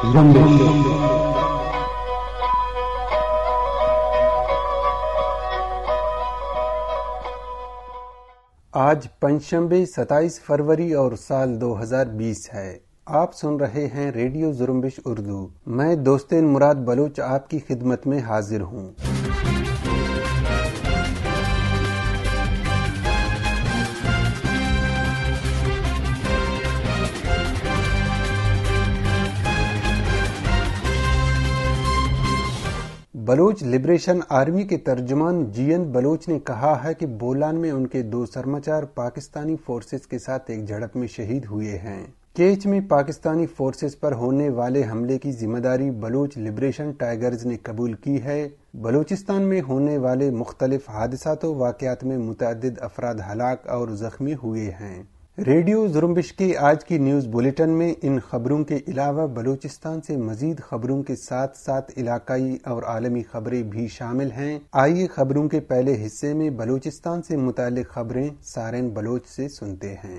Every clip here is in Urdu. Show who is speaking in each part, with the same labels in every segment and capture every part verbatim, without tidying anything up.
Speaker 1: آج پنجشنبے ستائیس فروری اور سال دو ہزار بیس ہے۔ آپ سن رہے ہیں ریڈیو زرمبش اردو۔ میں دوستین مراد بلوچ آپ کی خدمت میں حاضر ہوں۔ بلوچ لبریشن آرمی کے ترجمان جی این بلوچ نے کہا ہے کہ بولان میں ان کے دو سرمچار پاکستانی فورسز کے ساتھ ایک جھڑپ میں شہید ہوئے ہیں۔ کیچ میں پاکستانی فورسز پر ہونے والے حملے کی ذمہ داری بلوچ لبریشن ٹائیگرز نے قبول کی ہے۔ بلوچستان میں ہونے والے مختلف حادثات و واقعات میں متعدد افراد ہلاک اور زخمی ہوئے ہیں۔ ریڈیو زرمبش کے آج کی نیوز بلیٹن میں ان خبروں کے علاوہ بلوچستان سے مزید خبروں کے ساتھ ساتھ علاقائی اور عالمی خبریں بھی شامل ہیں۔ آئیے خبروں کے پہلے حصے میں بلوچستان سے متعلق خبریں سارین بلوچ سے سنتے ہیں۔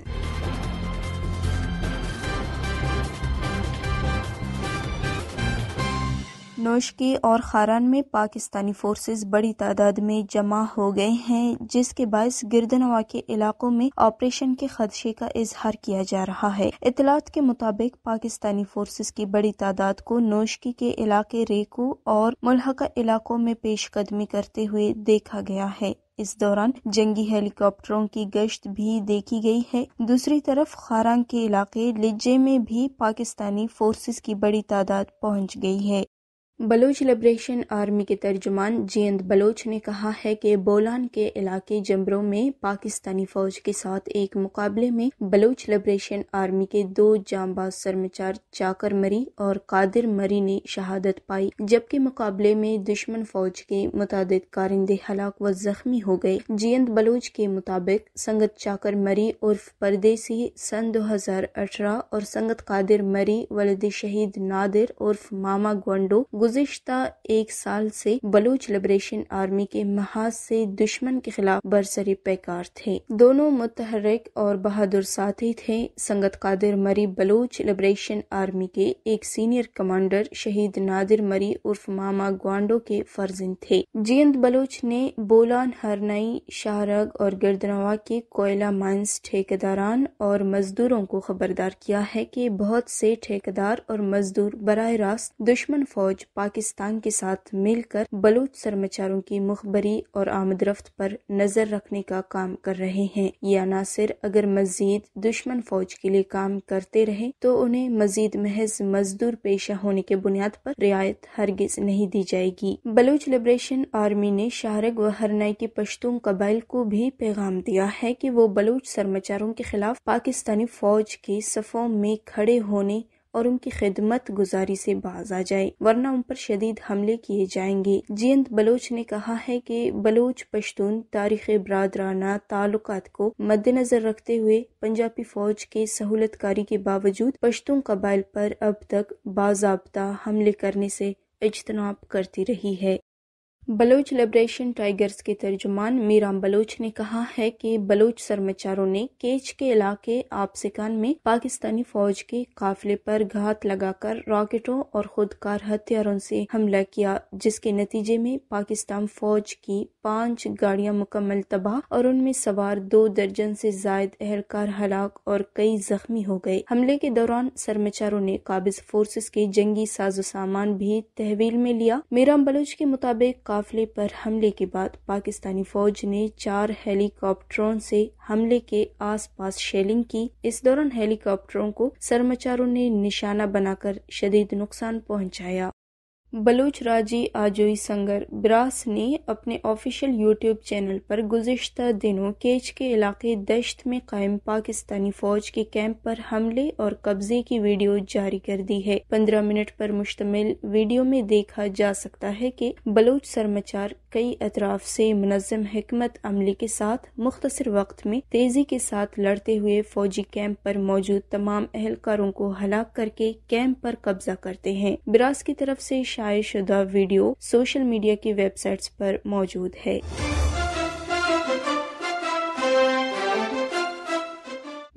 Speaker 2: نوشکی اور خاران میں پاکستانی فورسز بڑی تعداد میں جمع ہو گئے ہیں، جس کے باعث گردنوا کے علاقوں میں آپریشن کے خدشے کا اظہار کیا جا رہا ہے۔ اطلاعات کے مطابق پاکستانی فورسز کی بڑی تعداد کو نوشکی کے علاقے ریکو اور ملحقہ علاقوں میں پیش قدمی کرتے ہوئے دیکھا گیا ہے۔ اس دوران جنگی ہیلی کاپٹروں کی گشت بھی دیکھی گئی ہے۔ دوسری طرف خاران کے علاقے لجے میں بھی پاکستانی فورسز کی بڑی تعداد پہنچ گئی ہے۔ بلوچ لبریشن آرمی کے ترجمان جیند بلوچ نے کہا ہے کہ بولان کے علاقے جمبروں میں پاکستانی فوج کے ساتھ ایک مقابلے میں بلوچ لبریشن آرمی کے دو جانباز سرمچار چاکر مری اور قادر مری نے شہادت پائی، جبکہ مقابلے میں دشمن فوج کے متعدد کارندے ہلاک و زخمی ہو گئے۔ جیند بلوچ کے مطابق سنگت چاکر مری عرف پردیسی سن دو ہزار اٹھارہ اور سنگت قادر مری ولد شہید نادر عرف ماما گونڈو گزشتہ ایک سال سے بلوچ لبریشن آرمی کے محاذ سے دشمن کے خلاف برسری پیکار تھے۔ دونوں متحرک اور بہادر ساتھی تھے۔ سنگت قادر مری بلوچ لبریشن آرمی کے ایک سینئر کمانڈر شہید نادر مری عرف ماما گوانڈو کے فرزند تھے۔ جیند بلوچ نے بولان، ہرنئی، شاہرگ اور گردنوا کے کوئلہ مائنز ٹھیکیداران اور مزدوروں کو خبردار کیا ہے کہ بہت سے ٹھیکیدار اور مزدور براہ راست دشمن فوج پاکستان کے ساتھ مل کر بلوچ سرمچاروں کی مخبری اور آمد رفت پر نظر رکھنے کا کام کر رہے ہیں۔ یہ عناصر اگر مزید دشمن فوج کے لیے کام کرتے رہے تو انہیں مزید محض مزدور پیشہ ہونے کے بنیاد پر رعایت ہرگز نہیں دی جائے گی۔ بلوچ لبریشن آرمی نے شاہرگ و ہرنئی کے پشتون قبائل کو بھی پیغام دیا ہے کہ وہ بلوچ سرمچاروں کے خلاف پاکستانی فوج کے صفوں میں کھڑے ہونے اور ان کی خدمت گزاری سے باز آ جائے، ورنہ ان پر شدید حملے کیے جائیں گے۔ جیند بلوچ نے کہا ہے کہ بلوچ پشتون تاریخی برادرانہ تعلقات کو مد نظر رکھتے ہوئے پنجابی فوج کے سہولت کاری کے باوجود پشتون قبائل پر اب تک باضابطہ حملے کرنے سے اجتناب کرتی رہی ہے۔ بلوچ لبریشن ٹائیگرز کے ترجمان میرام بلوچ نے کہا ہے کہ بلوچ سرمچاروں نے کیچ کے علاقے آپسکان میں پاکستانی فوج کے قافلے پر گھات لگا کر راکٹوں اور خودکار ہتھیاروں سے حملہ کیا، جس کے نتیجے میں پاکستان فوج کی پانچ گاڑیاں مکمل تباہ اور ان میں سوار دو درجن سے زائد اہلکار ہلاک اور کئی زخمی ہو گئے۔ حملے کے دوران سرمچاروں نے قابض فورسز کے جنگی ساز و سامان بھی تحویل میں لیا۔ میرام بلوچ کے مطابق قافلے پر حملے کے بعد پاکستانی فوج نے چار ہیلی کاپٹروں سے حملے کے آس پاس شیلنگ کی۔ اس دوران ہیلی کاپٹروں کو سرمچاروں نے نشانہ بنا کر شدید نقصان پہنچایا۔ بلوچ راجی آجوئی سنگر براس نے اپنے آفیشیل یوٹیوب چینل پر گزشتہ دنوں کیچ کے علاقے دشت میں قائم پاکستانی فوج کے کیمپ پر حملے اور قبضے کی ویڈیو جاری کر دی ہے۔ پندرہ منٹ پر مشتمل ویڈیو میں دیکھا جا سکتا ہے کہ بلوچ سرمچار کئی اطراف سے منظم حکمت عملی کے ساتھ مختصر وقت میں تیزی کے ساتھ لڑتے ہوئے فوجی کیمپ پر موجود تمام اہلکاروں کو ہلاک کر کے کیمپ پر قبضہ کرتے ہیں۔ براس کی طرف سے شائع شدہ ویڈیو سوشل میڈیا کی ویب سائٹس پر موجود ہے۔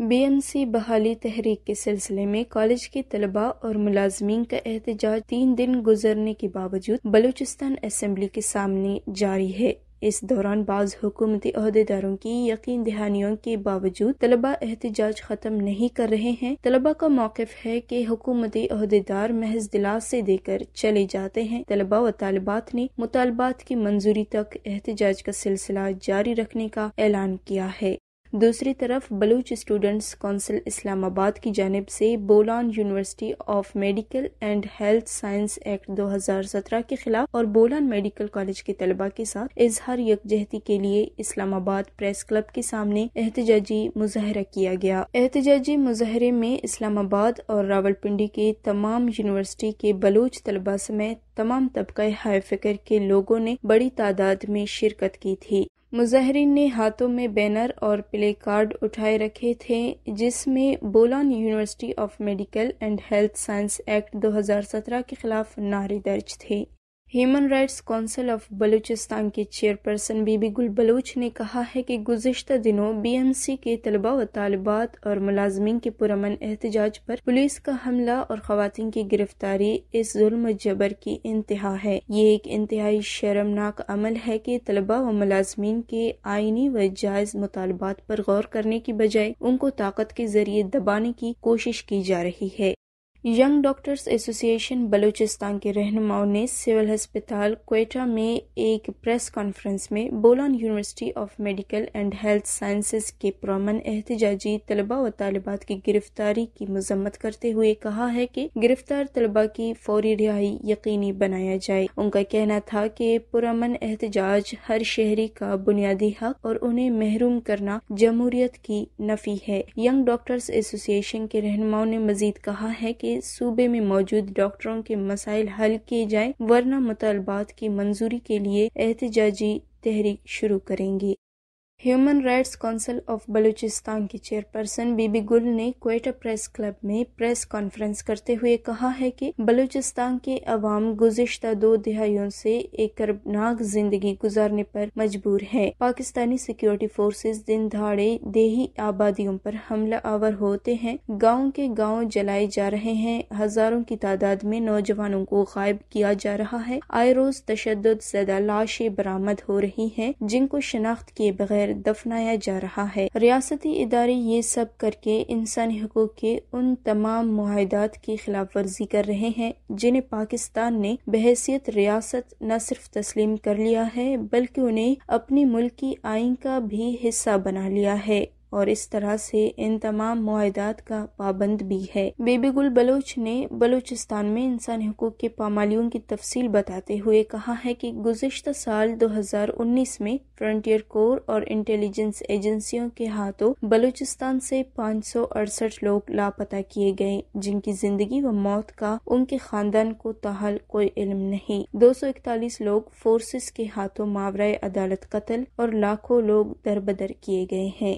Speaker 2: بی ایم سی بحالی تحریک کے سلسلے میں کالج کے طلباء اور ملازمین کا احتجاج تین دن گزرنے کے باوجود بلوچستان اسمبلی کے سامنے جاری ہے۔ اس دوران بعض حکومتی عہدیداروں کی یقین دہانیوں کے باوجود طلباء احتجاج ختم نہیں کر رہے ہیں۔ طلباء کا موقف ہے کہ حکومتی عہدیدار محض دلاسے دے کر چلے جاتے ہیں۔ طلباء و طالبات نے مطالبات کی منظوری تک احتجاج کا سلسلہ جاری رکھنے کا اعلان کیا ہے۔ دوسری طرف بلوچ اسٹوڈنٹس کونسل اسلام آباد کی جانب سے Bolan university of medical and health science act دو ہزار سترہ کے خلاف اور بولان میڈیکل کالج کے طلباء کے ساتھ اظہار یکجہتی کے لیے اسلام آباد پریس کلب کے سامنے احتجاجی مظاہرہ کیا گیا۔ احتجاجی مظاہرے میں اسلام آباد اور راولپنڈی کے تمام یونیورسٹی کے بلوچ طلباء سمیت تمام طبقہ ہائے فکر کے لوگوں نے بڑی تعداد میں شرکت کی تھی۔ مظاہرین نے ہاتھوں میں بینر اور پلے کارڈ اٹھائے رکھے تھے جس میں Bolan university of medical and health science act دو ہزار سترہ کے خلاف نعرے درج تھے۔ Human rights council of Balochistan کے چیئرپرسن بی بی گل بلوچ نے کہا ہے کہ گزشتہ دنوں بی ایم سی کے طلباء و طالبات اور ملازمین کے پرامن احتجاج پر پولیس کا حملہ اور خواتین کی گرفتاری اس ظلم و جبر کی انتہا ہے۔ یہ ایک انتہائی شرمناک عمل ہے کہ طلباء و ملازمین کے آئینی و جائز مطالبات پر غور کرنے کی بجائے ان کو طاقت کے ذریعے دبانے کی کوشش کی جا رہی ہے۔ ینگ ڈاکٹرز ایسوسی ایشن بلوچستان کے رہنماؤں نے سول ہسپتال کوئٹہ میں ایک پریس کانفرنس میں Bolan university of medical and health sciences کے پرامن احتجاجی طلباء و طالبات کی گرفتاری کی مذمت کرتے ہوئے کہا ہے کہ گرفتار طلباء کی فوری رہائی یقینی بنایا جائے۔ ان کا کہنا تھا کہ پرامن احتجاج ہر شہری کا بنیادی حق اور انہیں محروم کرنا جمہوریت کی نفی ہے۔ ینگ ڈاکٹرز ایسوسی ایشن کے رہنماؤں نے مزید کہا ہے کہ صوبے میں موجود ڈاکٹروں کے مسائل حل کیے جائیں ورنہ مطالبات کی منظوری کے لیے احتجاجی تحریک شروع کریں گے۔ Human rights council of Balochistan کے چیئرپرسن بی بی گل نے کوئٹہ پریس کلب میں پریس کانفرنس کرتے ہوئے کہا ہے کہ بلوچستان کے عوام گزشتہ دو دہائیوں سے ایک کربناک زندگی گزارنے پر مجبور ہے۔ پاکستانی سیکیورٹی فورسز دن دہاڑے دیہی آبادیوں پر حملہ آور ہوتے ہیں، گاؤں کے گاؤں جلائے جا رہے ہیں، ہزاروں کی تعداد میں نوجوانوں کو غائب کیا جا رہا ہے، آئے روز تشدد زدہ لاشیں برآمد ہو رہی ہیں جن کو شناخت کیے بغیر دفنایا جا رہا ہے۔ ریاستی ادارے یہ سب کر کے انسانی حقوق کے ان تمام معاہدات کی خلاف ورزی کر رہے ہیں جنہیں پاکستان نے بحیثیت ریاست نہ صرف تسلیم کر لیا ہے بلکہ انہیں اپنی ملکی آئین کا بھی حصہ بنا لیا ہے اور اس طرح سے ان تمام معاہدات کا پابند بھی ہے۔ بی بی گل بلوچ نے بلوچستان میں انسانی حقوق کے پامالیوں کی تفصیل بتاتے ہوئے کہا ہے کہ گزشتہ سال دو ہزار انیس میں فرنٹیئر کور اور انٹیلیجنس ایجنسیوں کے ہاتھوں بلوچستان سے پانچ سو اڑسٹھ لوگ لاپتہ کیے گئے جن کی زندگی و موت کا ان کے خاندان کو تاحال کوئی علم نہیں۔ دو سو اکتالیس لوگ فورسز کے ہاتھوں ماورائے عدالت قتل اور لاکھوں لوگ دربدر کیے گئے ہیں۔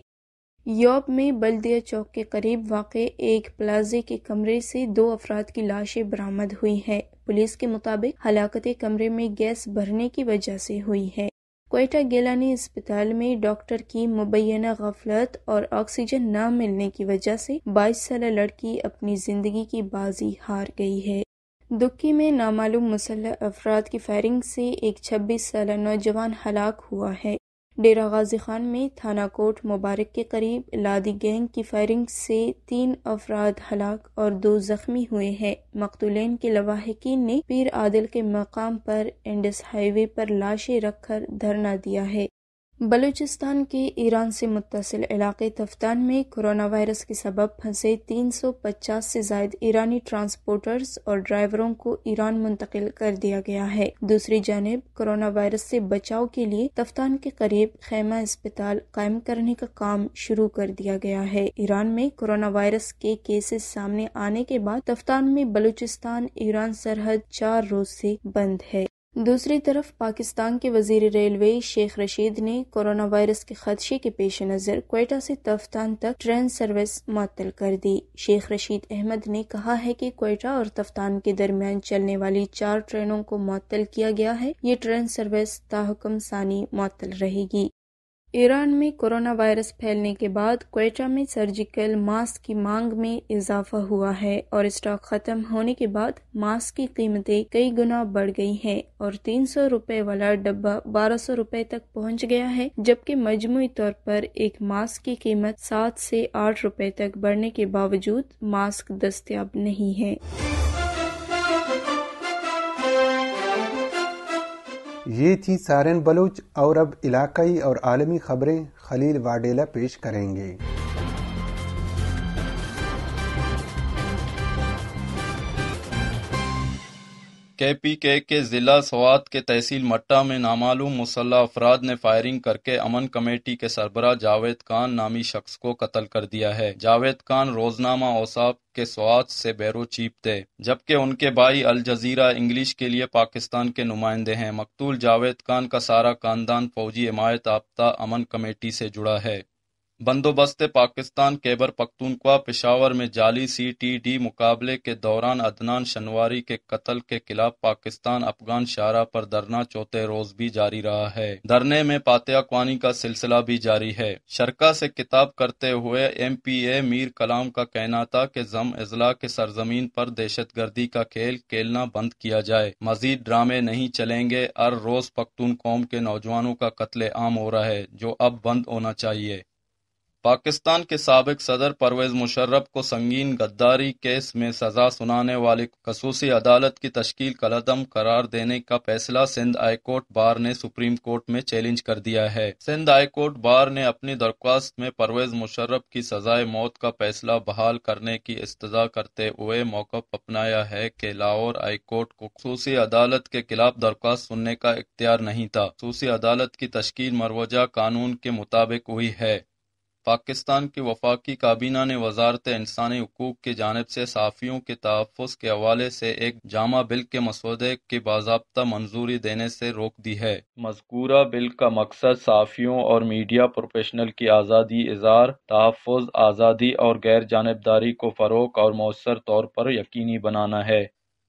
Speaker 2: یوب میں بلدیہ چوک کے قریب واقع ایک پلازے کے کمرے سے دو افراد کی لاشیں برآمد ہوئی ہیں۔ پولیس کے مطابق ہلاکت کمرے میں گیس بھرنے کی وجہ سے ہوئی ہے۔ کوئٹہ گیلانی اسپتال میں ڈاکٹر کی مبینہ غفلت اور آکسیجن نہ ملنے کی وجہ سے بائیس سالہ لڑکی اپنی زندگی کی بازی ہار گئی ہے۔ دکی میں نامعلوم مسلح افراد کی فائرنگ سے ایک چھبیس سالہ نوجوان ہلاک ہوا ہے۔ ڈیرہ غازی خان میں تھانہ کوٹ مبارک کے قریب لادی گینگ کی فائرنگ سے تین افراد ہلاک اور دو زخمی ہوئے ہیں۔ مقتولین کے لواحقین نے پیر عادل کے مقام پر انڈس ہائی وے پر لاشیں رکھ کر دھرنا دیا ہے۔ بلوچستان کے ایران سے متصل علاقے تفتان میں کرونا وائرس کے سبب پھنسے تین سو پچاس سے زائد ایرانی ٹرانسپورٹرز اور ڈرائیوروں کو ایران منتقل کر دیا گیا ہے۔ دوسری جانب کرونا وائرس سے بچاؤ کے لیے تفتان کے قریب خیمہ اسپتال قائم کرنے کا کام شروع کر دیا گیا ہے۔ ایران میں کرونا وائرس کے کیسز سامنے آنے کے بعد تفتان میں بلوچستان ایران سرحد چار روز سے بند ہے۔ دوسری طرف پاکستان کے وزیر ریلوے شیخ رشید نے کرونا وائرس کے خدشے کے پیش نظر کوئٹہ سے تفتان تک ٹرین سروس معطل کر دی۔ شیخ رشید احمد نے کہا ہے کہ کوئٹہ اور تفتان کے درمیان چلنے والی چار ٹرینوں کو معطل کیا گیا ہے۔ یہ ٹرین سروس تاحکم ثانی معطل رہے گی۔ ایران میں کورونا وائرس پھیلنے کے بعد کوئٹہ میں سرجیکل ماسک کی مانگ میں اضافہ ہوا ہے اور اسٹاک ختم ہونے کے بعد ماسک کی قیمتیں کئی گنا بڑھ گئی ہیں اور تین سو روپے والا ڈبہ بارہ سو روپے تک پہنچ گیا ہے، جبکہ مجموعی طور پر ایک ماسک کی قیمت سات سے آٹھ روپے تک بڑھنے کے باوجود ماسک دستیاب نہیں ہے۔
Speaker 1: یہ تھی سارن بلوچ، اور اب علاقائی اور عالمی خبریں خلیل واڈیلا پیش کریں گے۔
Speaker 3: کے پی کے کے ضلع سوات کے تحصیل مٹہ میں نامعلوم مسلح افراد نے فائرنگ کرکے امن کمیٹی کے سربراہ جاوید خان نامی شخص کو قتل کر دیا ہے۔ جاوید خان روزنامہ اوصاف کے سوات سے بیرو چیف تھے، جبکہ ان کے بھائی الجزیرہ انگلش کے لیے پاکستان کے نمائندے ہیں۔ مقتول جاوید خان کا سارا خاندان فوجی حمایت یافتہ امن کمیٹی سے جڑا ہے۔ بندوبست پاکستان خیبر پختونخوا پشاور میں جعلی سی ٹی ڈی مقابلے کے دوران عدنان شنواری کے قتل کے خلاف پاکستان افغان شاہراہ پر دھرنا چوتھے روز بھی جاری رہا ہے۔ دھرنے میں فاتحہ خوانی کا سلسلہ بھی جاری ہے۔ شرکا سے خطاب کرتے ہوئے ایم پی اے میر کلام کا کہنا تھا کہ ضم اضلاع کے سرزمین پر دہشت گردی کا کھیل کھیلنا بند کیا جائے، مزید ڈرامے نہیں چلیں گے۔ ہر روز پختون قوم کے نوجوانوں کا قتل عام ہو رہا ہے، جو اب بند ہونا چاہیے۔ پاکستان کے سابق صدر پرویز مشرف کو سنگین غداری کیس میں سزا سنانے والی خصوصی عدالت کی تشکیل کالعدم قرار دینے کا فیصلہ سندھ ہائی کورٹ بار نے سپریم کورٹ میں چیلنج کر دیا ہے۔ سندھ ہائی کورٹ بار نے اپنی درخواست میں پرویز مشرف کی سزائے موت کا فیصلہ بحال کرنے کی استدعا کرتے ہوئے موقف اپنایا ہے کہ لاہور ہائی کورٹ کو خصوصی عدالت کے خلاف درخواست سننے کا اختیار نہیں تھا۔ خصوصی عدالت کی تشکیل مروجہ قانون کے مطابق ہوئی ہے۔ پاکستان کی وفاقی کابینہ نے وزارت انسانی حقوق کی جانب سے صحافیوں کے تحفظ کے حوالے سے ایک جامع بل کے مسودے کی باضابطہ منظوری دینے سے روک دی ہے۔ مذکورہ بل کا مقصد صحافیوں اور میڈیا پروفیشنل کی آزادی اظہار، تحفظ، آزادی اور غیر جانبداری کو فروغ اور مؤثر طور پر یقینی بنانا ہے۔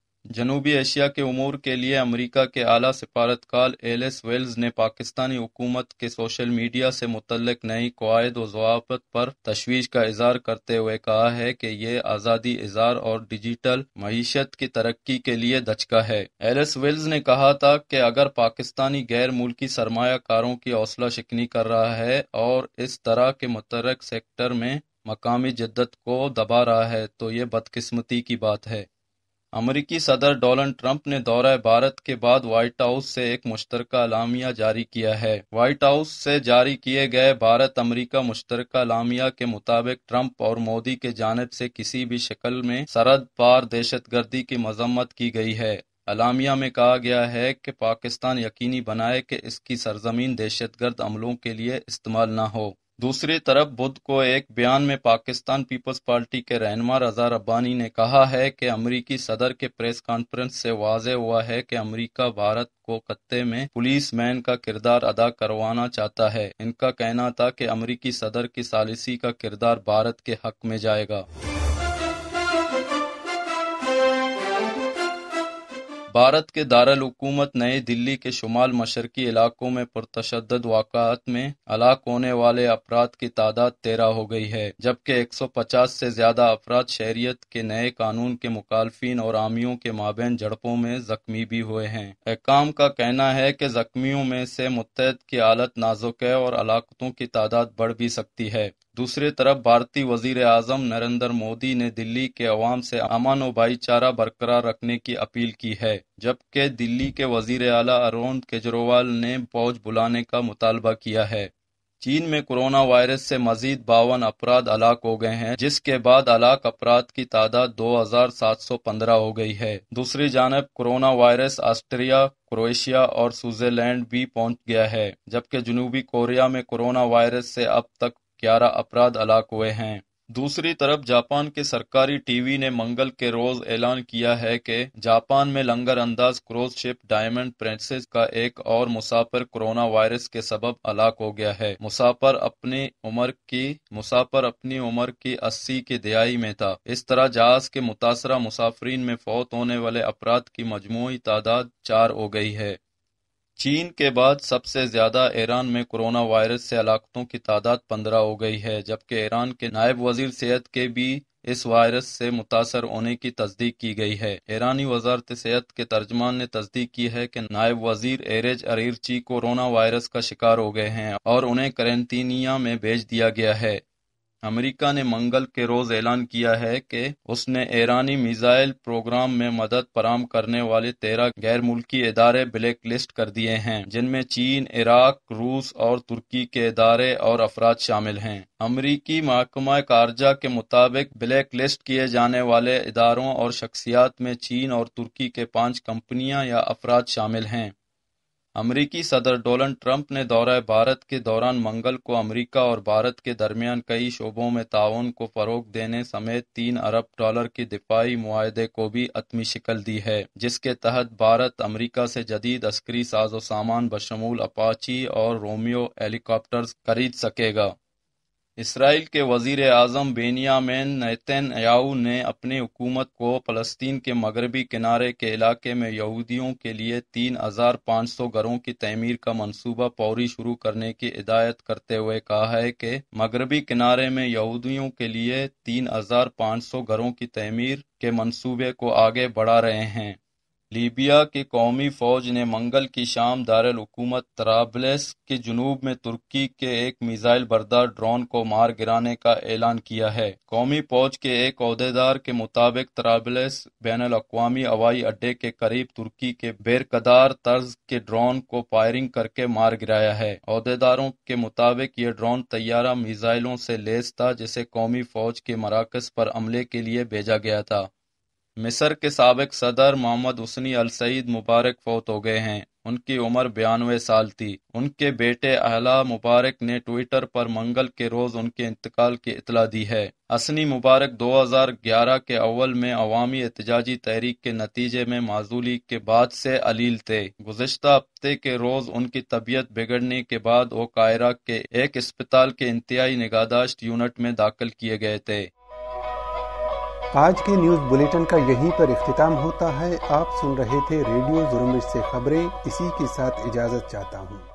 Speaker 3: جنوبی ایشیا کے امور کے لیے امریکہ کے اعلیٰ سفارتکار ایلس ویلز نے پاکستانی حکومت کے سوشل میڈیا سے متعلق نئی قواعد و ضوابط پر تشویش کا اظہار کرتے ہوئے کہا ہے کہ یہ آزادی اظہار اور ڈیجیٹل معیشت کی ترقی کے لیے دھچکا ہے۔ ایلس ویلز نے کہا تھا کہ اگر پاکستانی غیر ملکی سرمایہ کاروں کی حوصلہ شکنی کر رہا ہے اور اس طرح کے متحرک سیکٹر میں مقامی جدت کو دبا رہا ہے تو یہ بدقسمتی کی بات ہے۔ امریکی صدر ڈونلڈ ٹرمپ نے دورہ بھارت کے بعد وائٹ ہاؤس سے ایک مشترکہ اعلامیہ جاری کیا ہے۔ وائٹ ہاؤس سے جاری کیے گئے بھارت امریکہ مشترکہ اعلامیہ کے مطابق ٹرمپ اور مودی کے جانب سے کسی بھی شکل میں سرحد پار دہشت گردی کی مذمت کی گئی ہے۔ اعلامیہ میں کہا گیا ہے کہ پاکستان یقینی بنائے کہ اس کی سرزمین دہشت گرد عملوں کے لیے استعمال نہ ہو۔ دوسری طرف بدھ کو ایک بیان میں پاکستان پیپلز پارٹی کے رہنما رضا ربانی نے کہا ہے کہ امریکی صدر کے پریس کانفرنس سے واضح ہوا ہے کہ امریکہ بھارت کو خطے میں پولیس مین کا کردار ادا کروانا چاہتا ہے۔ ان کا کہنا تھا کہ امریکی صدر کی ثالثی کا کردار بھارت کے حق میں جائے گا۔ بھارت کے دارالحکومت نئی دلی کے شمال مشرقی علاقوں میں پرتشدد واقعات میں ہلاک ہونے والے افراد کی تعداد تیرہ ہو گئی ہے، جبکہ ایک سو پچاس سے زیادہ افراد شہریت کے نئے قانون کے مخالفین اور حامیوں کے مابین جھڑپوں میں زخمی بھی ہوئے ہیں۔ حکام کا کہنا ہے کہ زخمیوں میں سے متعدد کی حالت نازک ہے اور ہلاکتوں کی تعداد بڑھ بھی سکتی ہے۔ دوسری طرف بھارتی وزیر اعظم نریندر مودی نے دلی کے عوام سے امن و بھائی چارہ برقرار رکھنے کی اپیل کی ہے، جبکہ دلی کے وزیر اعلیٰ اروند کیجریوال نے فوج بلانے کا مطالبہ کیا ہے۔ چین میں کورونا وائرس سے مزید باون افراد ہلاک ہو گئے ہیں، جس کے بعد ہلاک افراد کی تعداد دو ہزار سات سو پندرہ ہو گئی ہے۔ دوسری جانب کورونا وائرس آسٹریا، کروشیا اور سوئٹزرلینڈ بھی پہنچ گیا ہے، جبکہ جنوبی کوریا میں کورونا وائرس سے اب تک گیارہ افراد ہلاک ہوئے ہیں۔ دوسری طرف جاپان کے سرکاری ٹی وی نے منگل کے روز اعلان کیا ہے کہ جاپان میں لنگر انداز کروز شپ ڈائمنڈ پرنسس کا ایک اور مسافر کورونا وائرس کے سبب ہلاک ہو گیا ہے۔ مسافر اپنی عمر کی مسافر اپنی عمر کی اسی کی دہائی میں تھا۔ اس طرح جہاز کے متاثرہ مسافرین میں فوت ہونے والے افراد کی مجموعی تعداد چار ہو گئی ہے۔ چین کے بعد سب سے زیادہ ایران میں کرونا وائرس سے ہلاکتوں کی تعداد پندرہ ہو گئی ہے، جبکہ ایران کے نائب وزیر صحت کے بھی اس وائرس سے متاثر ہونے کی تصدیق کی گئی ہے۔ ایرانی وزارت صحت کے ترجمان نے تصدیق کی ہے کہ نائب وزیر ایرج اریرچی کورونا وائرس کا شکار ہو گئے ہیں اور انہیں قرنطینہ میں بھیج دیا گیا ہے۔ امریکہ نے منگل کے روز اعلان کیا ہے کہ اس نے ایرانی میزائل پروگرام میں مدد فراہم کرنے والے تیرہ غیر ملکی ادارے بلیک لسٹ کر دیے ہیں، جن میں چین، عراق، روس اور ترکی کے ادارے اور افراد شامل ہیں۔ امریکی محکمہ خارجہ کے مطابق بلیک لسٹ کیے جانے والے اداروں اور شخصیات میں چین اور ترکی کے پانچ کمپنیاں یا افراد شامل ہیں۔ امریکی صدر ڈونلڈ ٹرمپ نے دورہ بھارت کے دوران منگل کو امریکہ اور بھارت کے درمیان کئی شعبوں میں تعاون کو فروغ دینے سمیت تین ارب ڈالر کے دفاعی معاہدے کو بھی حتمی شکل دی ہے، جس کے تحت بھارت امریکہ سے جدید عسکری ساز و سامان بشمول اپاچی اور رومیو ہیلی کاپٹرز خرید سکے گا۔ اسرائیل کے وزیر اعظم بینیامین نیتن یاہو نے اپنی حکومت کو فلسطین کے مغربی کنارے کے علاقے میں یہودیوں کے لیے تین ہزار پانچ سو گھروں کی تعمیر کا منصوبہ فوری شروع کرنے کی ہدایت کرتے ہوئے کہا ہے کہ مغربی کنارے میں یہودیوں کے لیے تین ہزار پانچ سو گھروں کی تعمیر کے منصوبے کو آگے بڑھا رہے ہیں۔ لیبیا کی قومی فوج نے منگل کی شام دارالحکومت طرابلس کے جنوب میں ترکی کے ایک میزائل بردار ڈرون کو مار گرانے کا اعلان کیا ہے۔ قومی فوج کے ایک عہدیدار کے مطابق طرابلس بین الاقوامی ہوائی اڈے کے قریب ترکی کے بیرقرار طرز کے ڈرون کو فائرنگ کر کے مار گرایا ہے۔ عہدیداروں کے مطابق یہ ڈرون طیارہ میزائلوں سے لیس تھا جسے قومی فوج کے مراکز پر حملے کے لیے بھیجا گیا تھا۔ مصر کے سابق صدر محمد حسنی السعید مبارک فوت ہو گئے ہیں۔ ان کی عمر بیانوے سال تھی۔ ان کے بیٹے اعلیٰ مبارک نے ٹویٹر پر منگل کے روز ان کے انتقال کی اطلاع دی ہے۔ حسنی مبارک دو ہزار گیارہ کے اول میں عوامی احتجاجی تحریک کے نتیجے میں معزولی کے بعد سے علیل تھے۔ گزشتہ ہفتے کے روز ان کی طبیعت بگڑنے کے بعد وہ قاہرہ کے ایک اسپتال کے انتہائی نگہداشت یونٹ میں داخل کیے گئے تھے۔
Speaker 1: آج کے نیوز بلیٹن کا یہیں پر اختتام ہوتا ہے۔ آپ سن رہے تھے ریڈیو زرمش سے خبریں، اسی کے ساتھ اجازت چاہتا ہوں۔